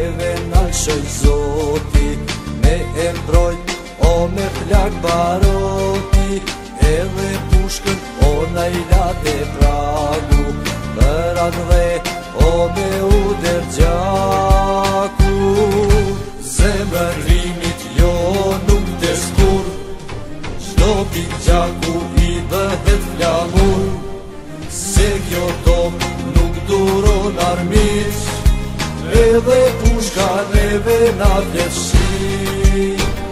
neve nalshoj Zoti, me embrojt o me plak baroti, edhe pushkën o najlat e pragu, për atë dhe o me uder gjaku. Zemërimit jo nuk të skur, qdo pik gjaku i bëhet flamur, se kjo top nuk duron armiq, edhe pushka neve na vlefshi.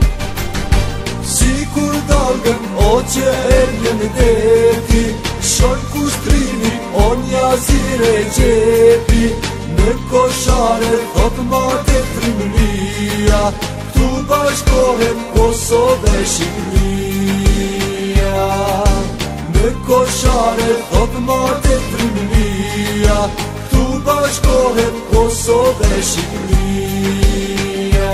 Si kur dalgën o që erjen deti, shon kushtrini o njazire gjepi, në koshare thot mate Trimëria, këtu bashkohen Kosovë dhe Shqipëria. Në koshare thot mate Trimëria, këtu bashkohen Kosovë dhe Shqipëria.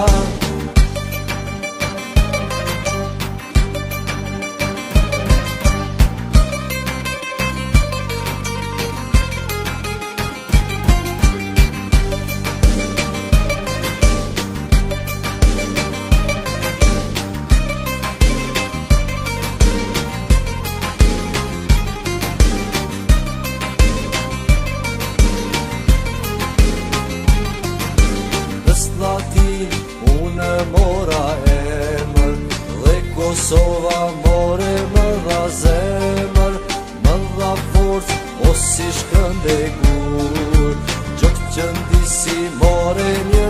Unë mora emër dhe Kosova more më dha zemër, më dha forcë o si Shkëndegur, gjokë që ndisi more një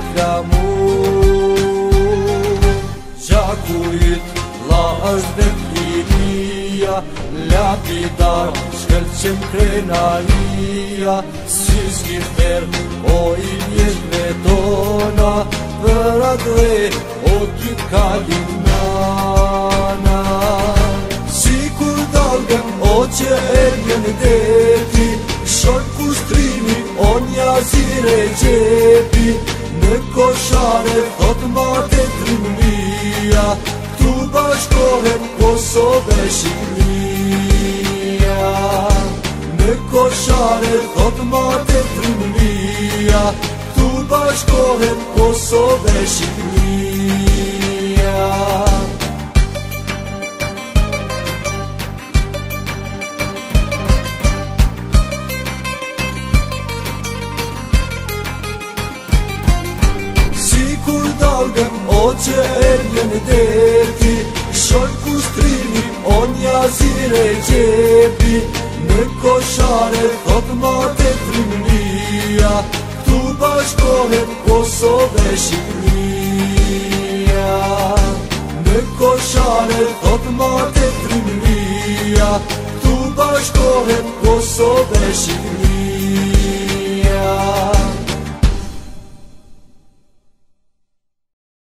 flamur. Gjaku yt la është dhe liria, lapidar shkëlqen krenaria, si zgjither o i mjekve tona, për atë dhe o ty kalimnana. Si kur dalgën o që erjen deti, shon kushtrini o njazire gjepi, në koshare thot mate Trimëria, këtu bashkohen Kosovë dhe Shqipëria. Në koshare thot mate Trimëria, këtu bashkohen Kosovë dhe Shqipëria. Si kur dalgën o që erjen deti, shon kushtrini o njazire gjepi, në koshare thot mate Trimëria, këtu bashkohen Kosovë dhe Shqipëria. Në koshare thot mate Trimëria, këtu bashkohen Kosovë dhe Shqipëria.